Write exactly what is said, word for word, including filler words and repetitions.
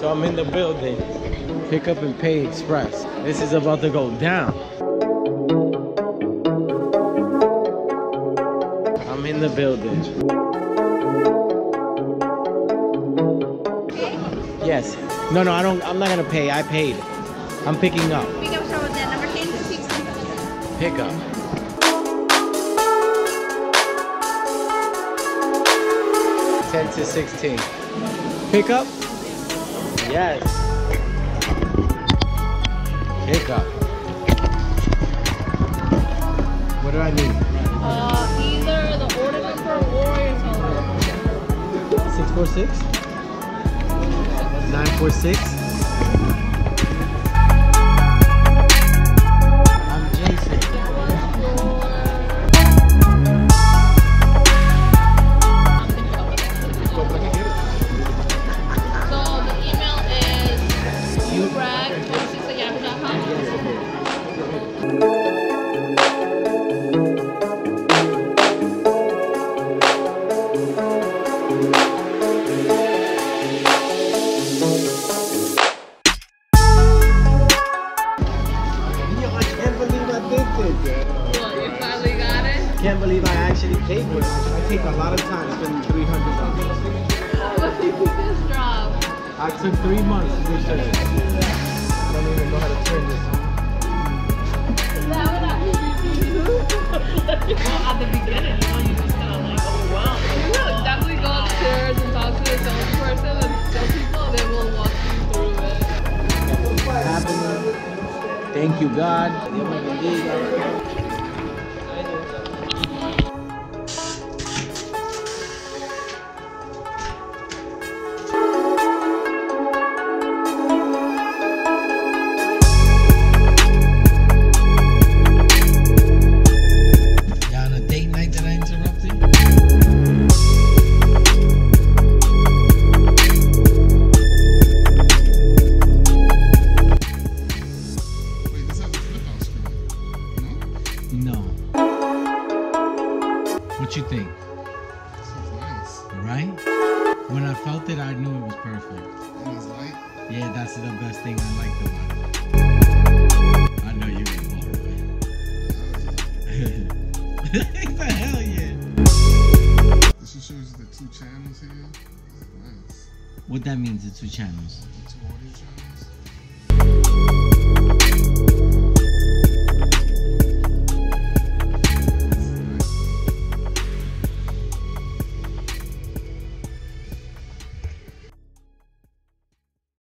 So I'm in the building. Pick up and pay express. This is about to go down. I'm in the building. Yes. No, no, I don't. I'm not gonna pay. I paid. I'm picking up. Pick up start with that number ten to sixteen. Pick up. ten to sixteen. Pick up? Yes. Pick up. What do I need? Uh, either the order number or your phone number. six four six? nine four six? I'm Jason. So the email is ubrag twenty-six at yahoo dot com. Can't believe I actually paid for it. I take a lot of time spending three hundred dollars. What did you just drop? I took three months to research it. I don't even know how to turn this on. Is that what I Well, at the beginning, you know, you just kind of like overwhelmed. You will definitely go upstairs and talk to the salesperson and sales people, and they will walk you through it. Happening. Thank you, God. Dios me bendiga. No. What you think? Sounds nice. Right? When I felt it, I knew it was perfect. And it's light. Yeah, that's the best thing I liked about it. I know you're gonna borrow it. The hell yeah. This just shows you the two channels here. Nice. What that means, the two channels. The two audio channels.